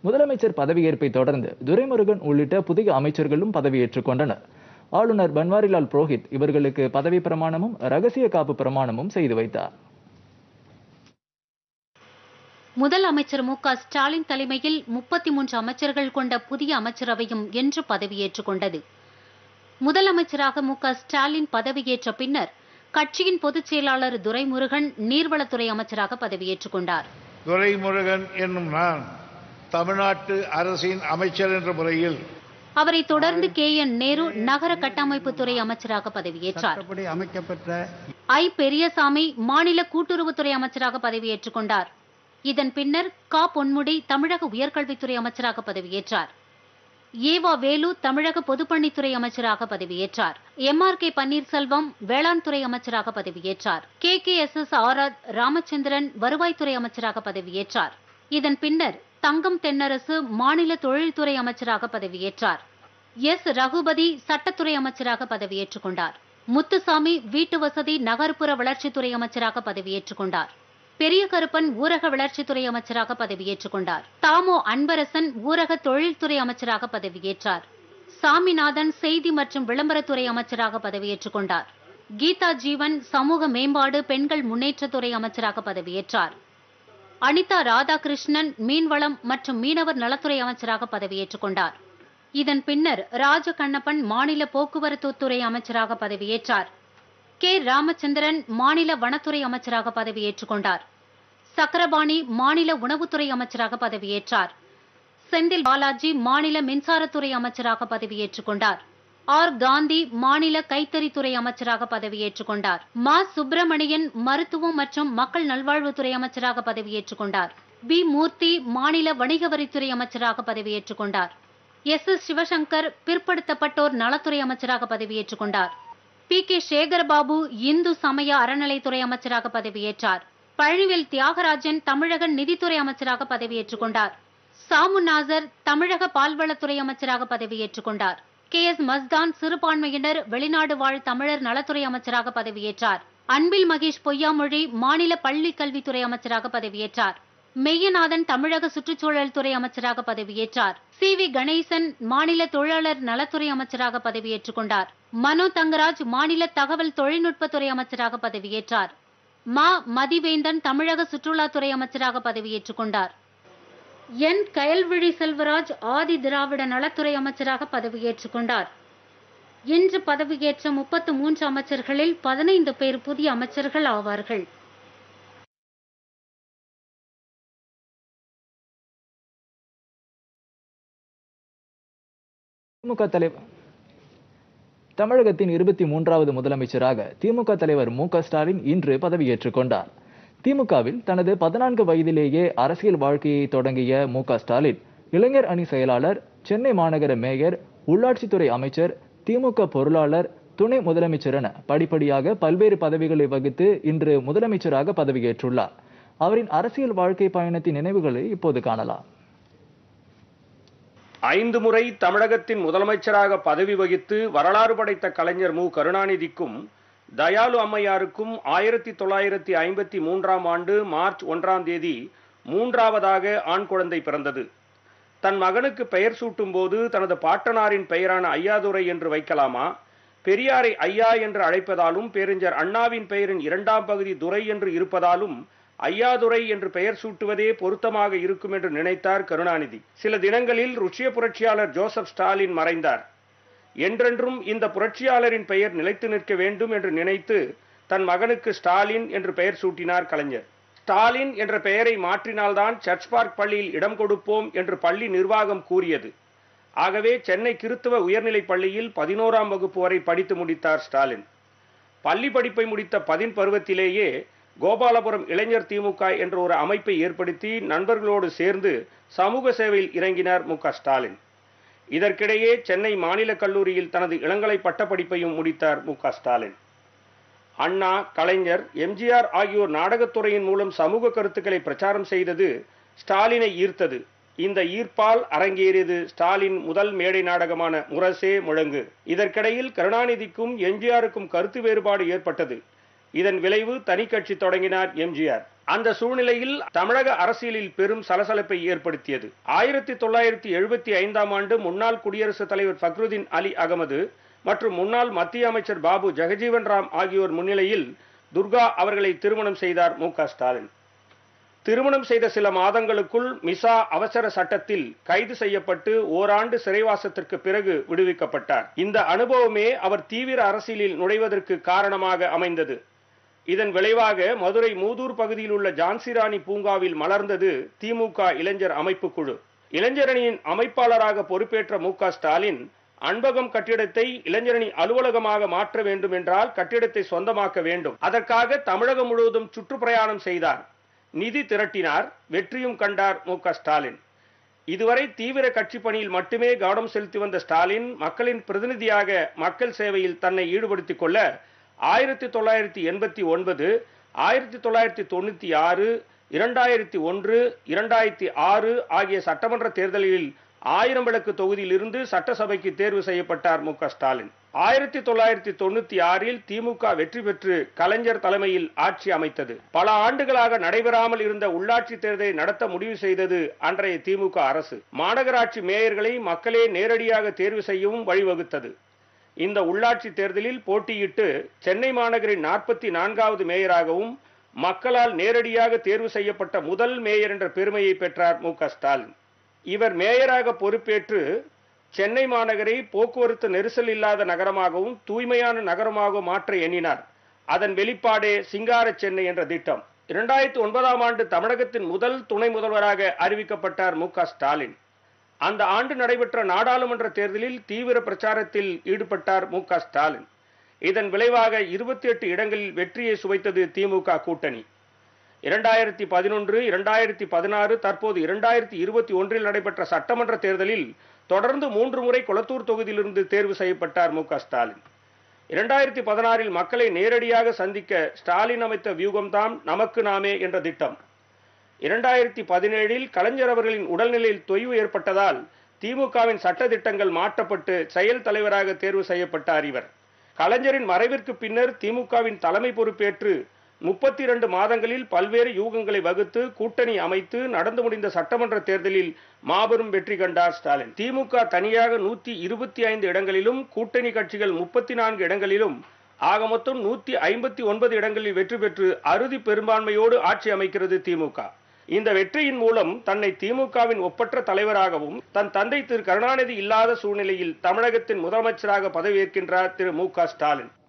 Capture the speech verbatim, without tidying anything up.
முதலமைச்சர் பதவியேற்பை தொடர்ந்து துரைமுருகன் உள்ளிட்ட புதிய அமைச்சர்களும் பதவியேற்றுக் கொண்டனர். ஆளுநர் பன்வாரிலால் புரோஹித் இவர்களுக்கு பதவி பிரமாணமும் ரகசிய காப்பு பிரமாணமும் செய்து வைத்தார். முதல் அமைச்சர் மு க ஸ்டாலின் தலைமையில் முப்பத்தி மூன்று அமைச்சர்கள் கொண்ட புதிய அமைச்சரவையும் இன்று பதவியேற்றுக் கொண்டது. முதலமைச்சராக மு க ஸ்டாலின் பதவியேற்ற பின்னர் கட்சியின் பொதுச் செயலாளர் துரைமுருகன் நீர்வளத்துறை அமைச்சராக பதவியேற்றுக் கொண்டார். துரைமுருகன் என்னும் நான் தமிழ்நாட்டு அரசின் அமைச்சர் என்ற முறையில் அவரை தொடர்ந்து கே என் நேரு நகர கட்டமைப்புத்துறை அமைச்சராக பதவியேற்றார். ஐ பெரியசாமி மாநில கூட்டுறவுத்துறை அமைச்சராக பதவியேற்றுக் கொண்டார். இதன் பின்னர் கா பொன்முடி தமிழக உயர்கல்வித்துறை அமைச்சராக பதவியேற்றார். ஏவா வேலு தமிழக பொதுப்பணித்துறை அமைச்சராக பதவியேற்றார். எம் ஆர் கே பன்னீர்செல்வம் வேளாண் துறை அமைச்சராக பதவியேற்றார். K K S S R R Ramachandran வருவாய்த்துறை அமைச்சராக பதவியேற்றார். இதன் பின்னர் தங்கம் தென்னரசு மாநில தொழில்துறை அமைச்சராக பதவியேற்றார். எஸ் ரகுபதி சட்டத்துறை அமைச்சராக பதவியேற்றுக் கொண்டார். முத்துசாமி வீட்டு வசதி நகர்ப்புற வளர்ச்சித்துறை அமைச்சராக பதவியேற்றுக் கொண்டார். பெரிய கருப்பன் ஊரக வளர்ச்சித்துறை அமைச்சராக பதவியேற்றுக் கொண்டார். தாமோ அன்பரசன் ஊரக தொழில்துறை அமைச்சராக பதவியேற்றார். சாமிநாதன் செய்தி மற்றும் விளம்பரத்துறை அமைச்சராக பதவியேற்றுக் கொண்டார். கீதா ஜீவன் சமூக மேம்பாடு பெண்கள் முன்னேற்றத்துறை அமைச்சராக பதவியேற்றார். அனிதா ராதாகிருஷ்ணன் மீன்வளம் மற்றும் மீனவர் நலத்துறை அமைச்சராக பதவியேற்றுக் கொண்டார். இதன் பின்னர் ராஜகண்ணப்பன் மாநில போக்குவரத்துத்துறை அமைச்சராக பதவியேற்றார். கே ராமச்சந்திரன் மாநில வனத்துறை அமைச்சராக பதவியேற்றுக் கொண்டார். சக்கரபாணி மாநில உணவுத்துறை அமைச்சராக பதவியேற்றார். செந்தில் பாலாஜி மாநில மின்சாரத்துறை அமைச்சராக பதவியேற்றுக் கொண்டார். ஆர் காந்தி மாநில கைத்தறித்துறை அமைச்சராக பதவியேற்றுக் கொண்டார். மா சுப்பிரமணியன் மருத்துவம் மற்றும் மக்கள் நல்வாழ்வுத்துறை அமைச்சராக பதவியேற்றுக் கொண்டார். பி மூர்த்தி மாநில வணிக வரித்துறை அமைச்சராக பதவியேற்றுக் கொண்டார். எஸ் எஸ் சிவசங்கர் பிற்படுத்தப்பட்டோர் நலத்துறை அமைச்சராக பதவியேற்றுக் கொண்டார். பி கே சேகர்பாபு இந்து சமய அறநிலைத்துறை அமைச்சராக பதவியேற்றார். பழனிவேல் தியாகராஜன் தமிழக நிதித்துறை அமைச்சராக பதவியேற்றுக் கொண்டார். சாமு நாசர் தமிழக பால்வளத்துறை அமைச்சராக பதவியேற்றுக் கொண்டார். கே எஸ் மஸ்தான் சிறுபான்மையினர் வெளிநாடு வாழ் தமிழர் நலத்துறை அமைச்சராக பதவியேற்றார். அன்பில் மகேஷ் பொய்யாமொழி மாநில பள்ளி கல்வித்துறை அமைச்சராக பதவியேற்றார். மெய்யநாதன் தமிழக சுற்றுச்சூழல் துறை அமைச்சராக பதவியேற்றார். சி வி கணேசன் மாநில தொழிலாளர் நலத்துறை அமைச்சராக பதவியேற்றுக் கொண்டார். மனோ தங்கராஜ் மாநில தகவல் தொழில்நுட்பத்துறை அமைச்சராக பதவியேற்றார். மா மதிவேந்தன் தமிழக சுற்றுலாத்துறை அமைச்சராக பதவியேற்றுக் கொண்டார். என் கயல்விழி செல்வராஜ் ஆதி திராவிட நலத்துறை அமைச்சராக பதவியேற்றுக் கொண்டார். இன்று பதவியேற்ற முப்பத்து மூன்று அமைச்சர்களில் பதினைந்து பேர் புதிய அமைச்சர்கள் ஆவார்கள். திமுக தலைவர் தமிழகத்தின் இருபத்தி மூன்றாவது முதலமைச்சராக திமுக தலைவர் மு க ஸ்டாலின் இன்று பதவியேற்றுக் கொண்டார். திமுகவில் தனது பதினான்கு வயதிலேயே அரசியல் வாழ்க்கையை தொடங்கிய மு க ஸ்டாலின் இளைஞர் அணி செயலாளர், சென்னை மாநகர மேயர், உள்ளாட்சித்துறை அமைச்சர், திமுக பொருளாளர், துணை முதலமைச்சர் என படிப்படியாக பல்வேறு பதவிகளை வகித்து இன்று முதலமைச்சராக பதவியேற்றுள்ளார். அவரின் அரசியல் வாழ்க்கை பயணத்தின் நினைவுகளை இப்போது காணலாம். ஐந்து முறை தமிழகத்தின் முதலமைச்சராக பதவி வகித்து வரலாறு படைத்த கலைஞர் மு கருணாநிதிக்கும் தயாளு அம்மையாருக்கும் ஆயிரத்தி தொள்ளாயிரத்தி ஐம்பத்தி மூன்றாம் ஆண்டு மார்ச் ஒன்றாம் தேதி மூன்றாவதாக ஆண் குழந்தை பிறந்தது. தன் மகனுக்கு பெயர் சூட்டும் போது தனது பாட்டனாரின் பெயரான ஐயாதுரை என்று வைக்கலாமா, பெரியாரை ஐயா என்று அழைப்பதாலும் பேரறிஞர் அண்ணாவின் பெயரின் இரண்டாம் பகுதி துரை என்று இருப்பதாலும் ஐயாதுரை என்று பெயர் சூட்டுவதே பொருத்தமாக இருக்கும் என்று நினைத்தார் கருணாநிதி. சில தினங்களில் ருஷ்ய புரட்சியாளர் ஜோசப் ஸ்டாலின் மறைந்தார். என்றென்றும் இந்த புரட்சியாளரின் பெயர் நிலைத்து நிற்க வேண்டும் என்று நினைத்து தன் மகனுக்கு ஸ்டாலின் என்று பெயர் சூட்டினார் கலைஞர். ஸ்டாலின் என்ற பெயரை மாற்றினால்தான் சர்ச் பார்க் பள்ளியில் இடம் கொடுப்போம் என்று பள்ளி நிர்வாகம் கூறியது. ஆகவே சென்னை கிறித்துவ உயர்நிலைப் பள்ளியில் பதினோராம் வகுப்பு வரை படித்து முடித்தார் ஸ்டாலின். பள்ளி படிப்பை முடித்த பதின் பருவத்திலேயே கோபாலபுரம் இளைஞர் திமுக என்ற ஒரு அமைப்பை ஏற்படுத்தி நண்பர்களோடு சேர்ந்து சமூக சேவையில் இறங்கினார் மு க ஸ்டாலின். இதற்கிடையே சென்னை மாநில கல்லூரியில் தனது இளங்கலை பட்டப்படிப்பையும் முடித்தார் Mu Ka Stalin. Anna, Kalaignar, M G R ஆகியோர் நாடகத்துறையின் மூலம் சமூக கருத்துக்களை பிரச்சாரம் செய்தது ஸ்டாலினை ஈர்த்தது. இந்த ஈர்ப்பால் அரங்கேறியது ஸ்டாலின் முதல் மேடை நாடகமான முரசே முழங்கு. இதற்கிடையில் கருணாநிதிக்கும் எம் ஜி ஆருக்கும் கருத்து வேறுபாடு ஏற்பட்டது. இதன் விளைவு தனி கட்சி தொடங்கினார் எம் ஜி ஆர். அந்த சூழ்நிலையில் தமிழக அரசியலில் பெரும் சலசலப்பை ஏற்படுத்தியது. ஆயிரத்தி தொள்ளாயிரத்தி எழுபத்தி ஐந்தாம் ஆண்டு முன்னாள் குடியரசுத் தலைவர் ஃபக்ருதீன் அலி அகமது மற்றும் முன்னாள் மத்திய அமைச்சர் பாபு ஜெகஜீவன் ராம் ஆகியோர் முன்னிலையில் துர்கா அவர்களை திருமணம் செய்தார் மு க ஸ்டாலின். திருமணம் செய்த சில மாதங்களுக்குள் மிசா அவசர சட்டத்தில் கைது செய்யப்பட்டு ஓராண்டு சிறைவாசத்திற்கு பிறகு விடுவிக்கப்பட்டார். இந்த அனுபவமே அவர் தீவிர அரசியலில் நுழைவதற்கு காரணமாக அமைந்தது. இதன் விளைவாக மதுரை மூதூர் பகுதியில் உள்ள ஜான்சிராணி பூங்காவில் மலர்ந்தது திமுக இளைஞர் அமைப்பு குழு. இளைஞரணியின் அமைப்பாளராக பொறுப்பேற்ற மு க ஸ்டாலின் அன்பகம் கட்டிடத்தை இளைஞரணி அலுவலகமாக மாற்ற வேண்டும் என்றால் கட்டிடத்தை சொந்தமாக்க வேண்டும். அதற்காக தமிழகம் முழுவதும் சுற்றுப்பிரயாணம் செய்தார். நிதி திரட்டினார். வெற்றியும் கண்டார் மு க ஸ்டாலின். இதுவரை தீவிர கட்சி பணியில் மட்டுமே கவனம் செலுத்தி வந்த ஸ்டாலின் மக்களின் பிரதிநிதியாக மக்கள் சேவையில் தன்னை ஈடுபடுத்திக் கொள்ள ஆயிரத்தி தொள்ளாயிரத்தி எண்பத்தி ஒன்பது, ஆயிரத்தி தொள்ளாயிரத்தி தொண்ணூத்தி ஆறு, இரண்டாயிரத்தி ஒன்று, இரண்டாயிரத்தி ஆறு ஆகிய சட்டமன்ற தேர்தலில் ஆயிரம் விளக்கு தொகுதியில் இருந்து சட்டசபைக்கு தேர்வு செய்யப்பட்டார் மு க ஸ்டாலின். ஆயிரத்தி தொள்ளாயிரத்தி தொண்ணூத்தி ஆறில் திமுக வெற்றி பெற்று கலைஞர் தலைமையில் ஆட்சி அமைத்தது. பல ஆண்டுகளாக நடைபெறாமல் இருந்த உள்ளாட்சி தேர்தலை நடத்த முடிவு செய்தது அன்றைய திமுக அரசு. மாநகராட்சி மேயர்களை மக்களே நேரடியாக தேர்வு செய்யவும் வழிவகுத்தது. இந்த உள்ளாட்சி தேர்தலில் போட்டியிட்டு சென்னை மாநகரின் நாற்பத்தி நான்காவது மேயராகவும் மக்களால் நேரடியாக தேர்வு செய்யப்பட்ட முதல் மேயர் என்ற பெருமையை பெற்றார் மு க ஸ்டாலின். இவர் மேயராக பொறுப்பேற்று சென்னை மாநகரை போக்குவரத்து நெரிசல் இல்லாத நகரமாகவும் தூய்மையான நகரமாகவும் மாற்ற எண்ணினார். அதன் வெளிப்பாடே சிங்கார சென்னை என்ற திட்டம். இரண்டாயிரத்தி ஒன்பதாம் ஆண்டு தமிழகத்தின் முதல் துணை முதல்வராக அறிவிக்கப்பட்டார் மு க ஸ்டாலின். அந்த ஆண்டு நடைபெற்ற நாடாளுமன்ற தேர்தலில் தீவிர பிரச்சாரத்தில் ஈடுபட்டார் மு க ஸ்டாலின். இதன் விளைவாக இருபத்தி எட்டு இடங்களில் வெற்றியை சுவைத்தது திமுக கூட்டணி. இரண்டாயிரத்தி பதினொன்று, இரண்டாயிரத்தி பதினாறு, தற்போது இரண்டாயிரத்தி இருபத்தி ஒன்றில் நடைபெற்ற சட்டமன்ற தேர்தலில் தொடர்ந்து மூன்று முறை கொளத்தூர் தொகுதியிலிருந்து தேர்வு செய்யப்பட்டார் மு க ஸ்டாலின். இரண்டாயிரத்தி பதினாறில் மக்களை நேரடியாக சந்திக்க ஸ்டாலின் அமைத்த வியூகம்தான் நமக்கு நாமே என்ற திட்டம். இரண்டாயிரத்தி பதினேழில் கலைஞர் அவர்களின் உடல்நிலையில் தொய்வு ஏற்பட்டதால் திமுகவின் சட்ட திட்டங்கள் மாற்றப்பட்டு செயல் தலைவராக தேர்வு செய்யப்பட்டார் இவர். கலைஞரின் மறைவிற்கு பின்னர் திமுகவின் தலைமை பொறுப்பேற்று முப்பத்தி இரண்டு மாதங்களில் பல்வேறு யூகங்களை வகுத்து கூட்டணி அமைத்து நடந்து முடிந்த சட்டமன்ற தேர்தலில் மாபெரும் வெற்றி கண்டார் ஸ்டாலின். திமுக தனியாக நூத்தி இருபத்தி ஐந்து இடங்களிலும் கூட்டணி கட்சிகள் முப்பத்தி நான்கு இடங்களிலும் ஆக மொத்தம் நூத்தி ஐம்பத்தி ஒன்பது இடங்களில் வெற்றி பெற்று அறுதி பெரும்பான்மையோடு ஆட்சி அமைக்கிறது திமுக. இந்த வெற்றியின் மூலம் தன்னை திமுகவின் ஒப்பற்ற தலைவராகவும் தன் தந்தை திரு கருணாநிதி இல்லாத சூழ்நிலையில் தமிழகத்தின் முதலமைச்சராக பதவியேற்கின்றார் திரு மு க ஸ்டாலின்.